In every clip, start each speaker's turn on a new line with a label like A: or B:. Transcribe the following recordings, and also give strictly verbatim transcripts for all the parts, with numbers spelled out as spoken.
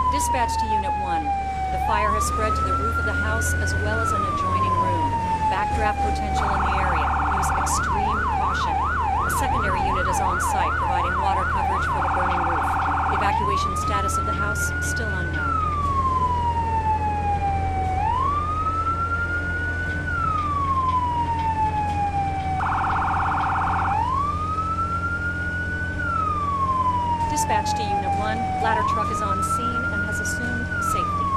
A: Dispatch to Unit one. The fire has spread to the roof of the house as well as an adjoining room. Backdraft potential in the area. Use extreme caution. A secondary unit is on site, providing water coverage for the burning roof. Evacuation status of the house still unknown. Dispatch to Unit one. Ladder truck is on scene and has assumed safety.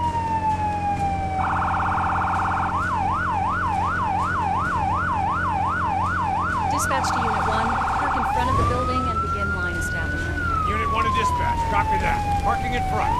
A: Dispatch to Unit one. Park in front of the building and begin line establishment.
B: Unit one to dispatch. Copy that. Parking in front.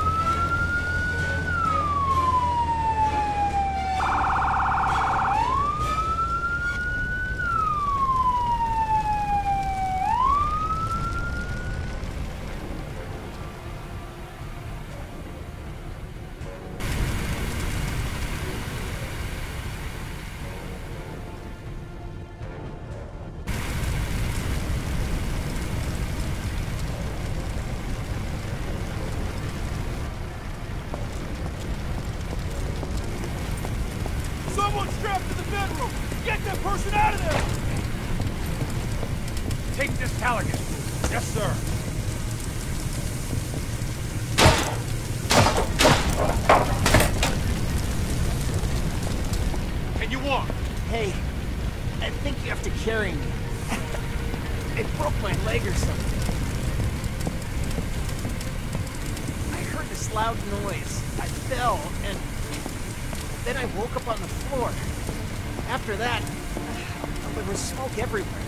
C: Someone strapped to the bedroom! Get that person out of there!
B: Take this Callaghan. Yes, sir. Can you walk?
C: Hey, I think you have to carry me. It broke my leg or something. I heard this loud noise. I fell, and then I woke up on the floor. After that, there was smoke everywhere.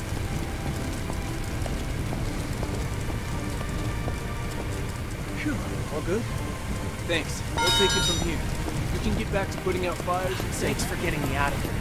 C: Phew, all good? Thanks. We'll take it from here. We can get back to putting out fires and thanks for getting me out of here.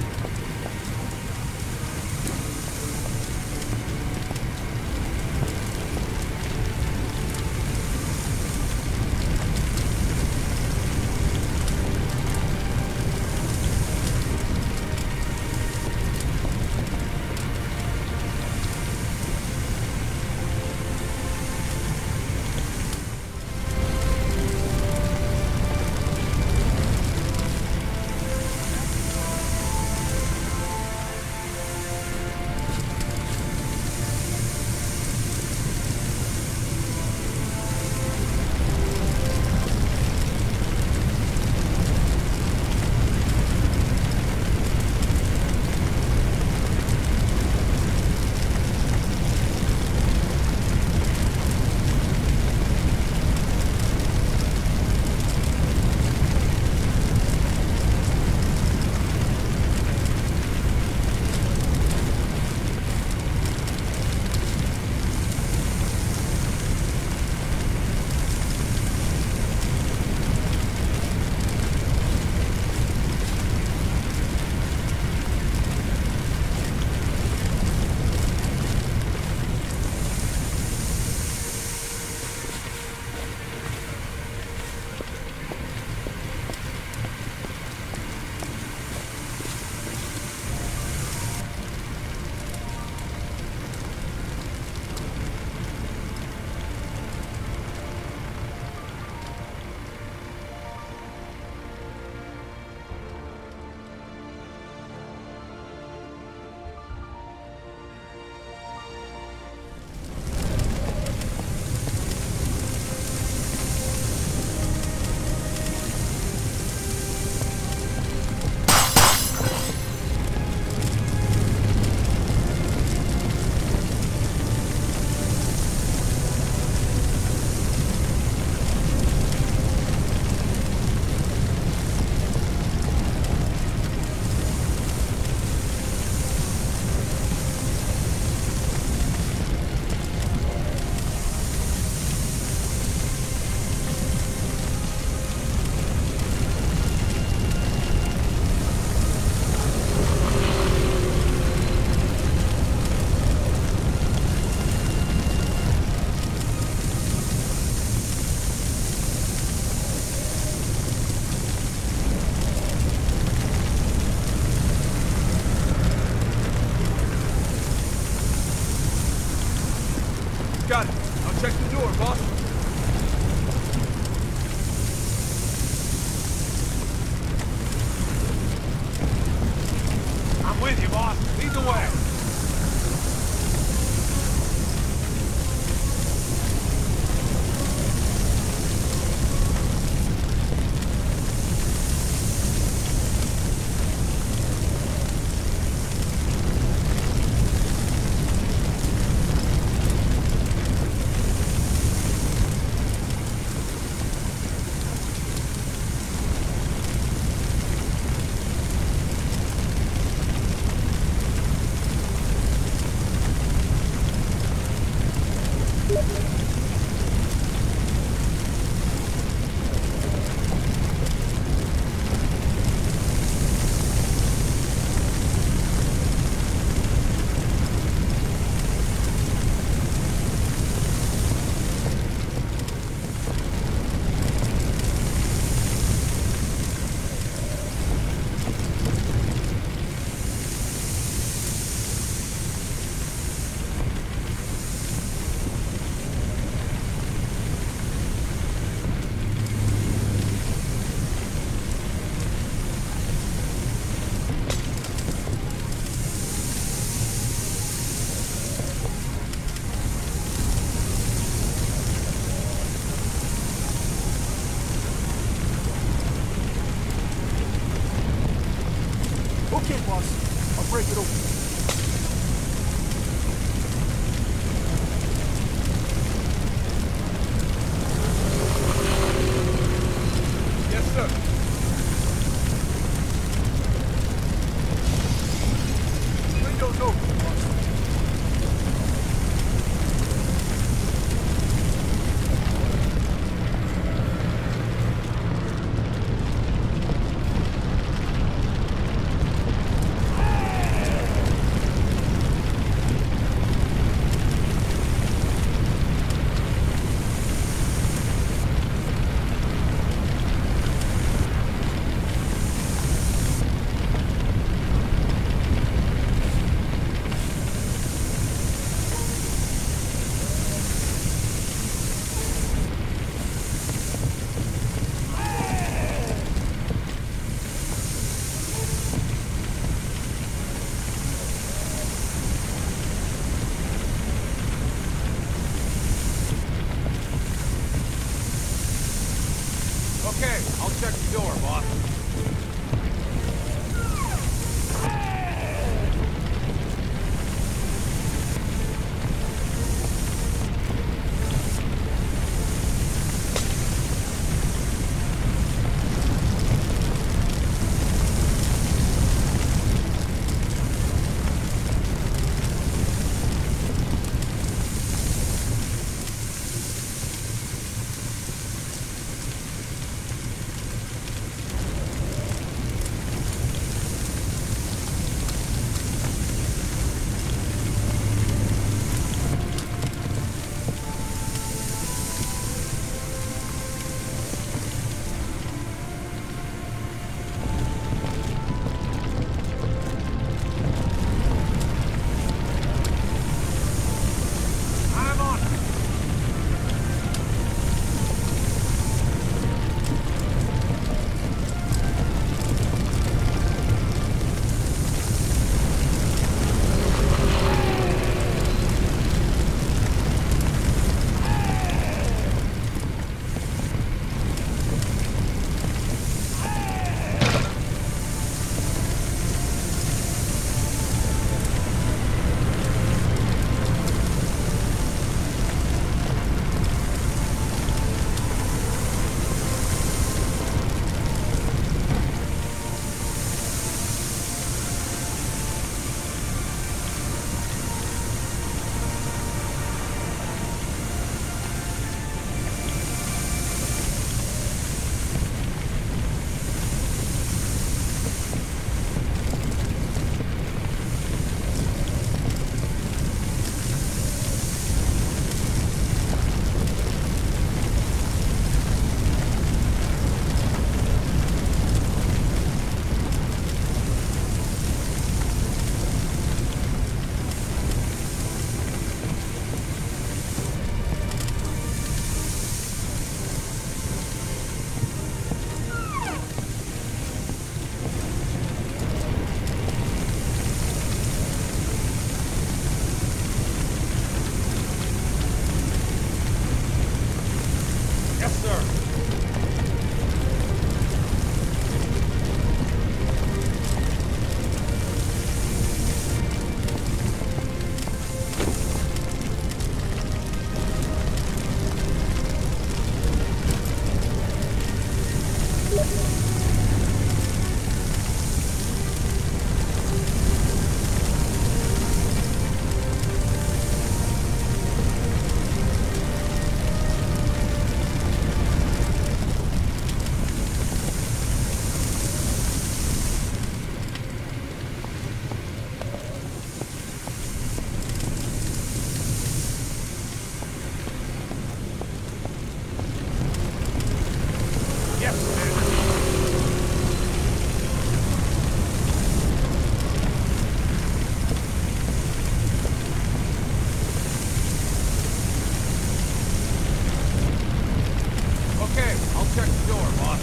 C: break it open.
B: Yes, sir.
C: Windows open.
B: Okay, I'll check the door, boss. I'm on it. Yes, sir. Yes, man. Okay, I'll check the door, boss.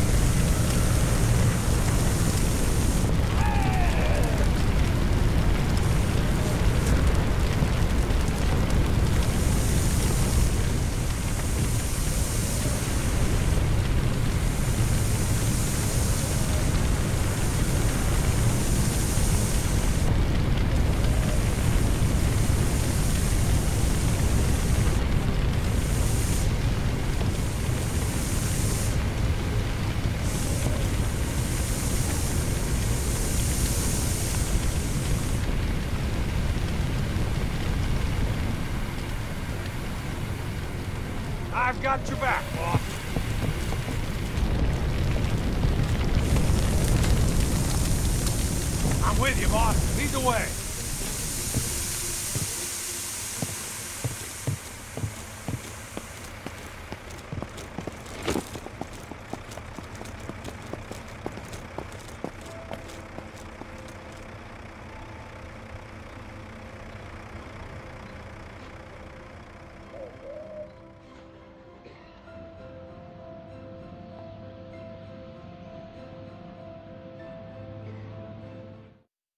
B: got your back, boss. I'm with you, boss. Lead the way.